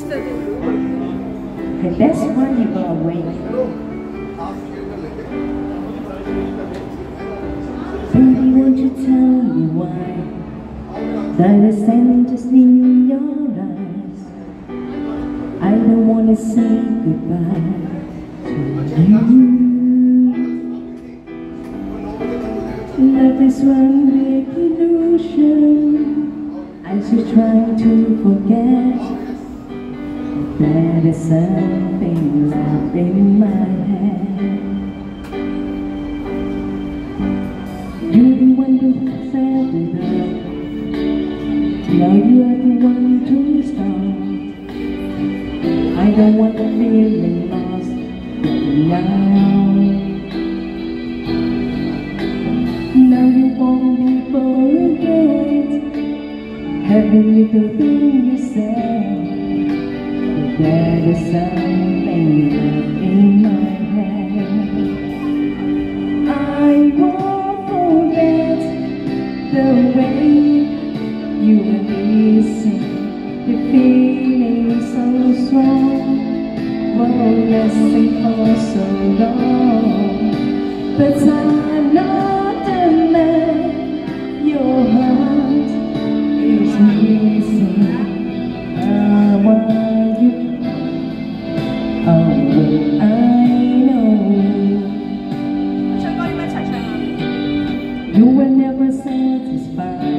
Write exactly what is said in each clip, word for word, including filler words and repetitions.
And that's why you go away. Baby, won't you tell me why? That is just in your eyes. I don't want to say goodbye to you. Love is one big illusion. I should try to forget. There is something left in my head. You're the one who set it up. Now you are the one to start. I don't want to feel lost now. Now you won't be forget every little thing you said. There is something left in my head. I won't forget the way you were kissing, the feeling so strong, won't lasting for so long. But I'm not the man your heart is missing. I want you. Oh, I know you were never satisfied,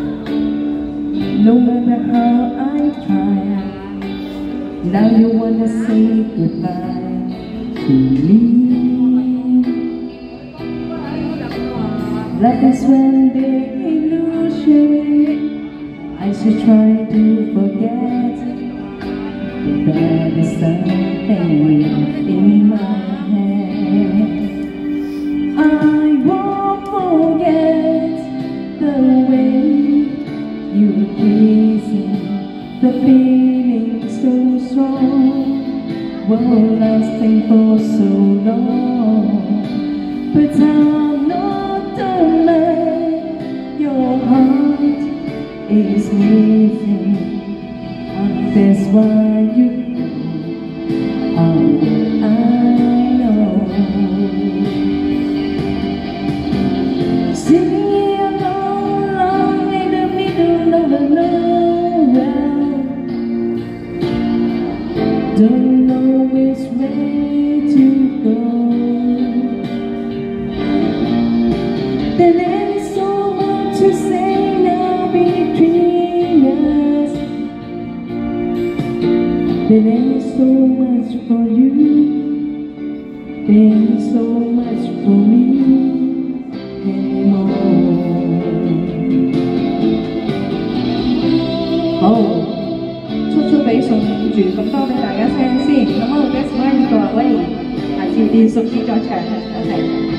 no matter how I try. Now you wanna say goodbye to me. Love is one big illusion. I should try to forget. There is something in my head. I won't forget the way you were kissing, the feeling so strong, were lasting for so long. But I'm not the man your heart is missing. That's why you go. Oh, I know. Sitting alone in the middle of the nowhere, don't know which way to go. Then there's so much to say now between us. There ain't so much for you, there ain't so much for me anymore. Hậu chúc cho俾送住咁多俾大家聽先，咁我 That's why you go away，下次電視先再唱一齊。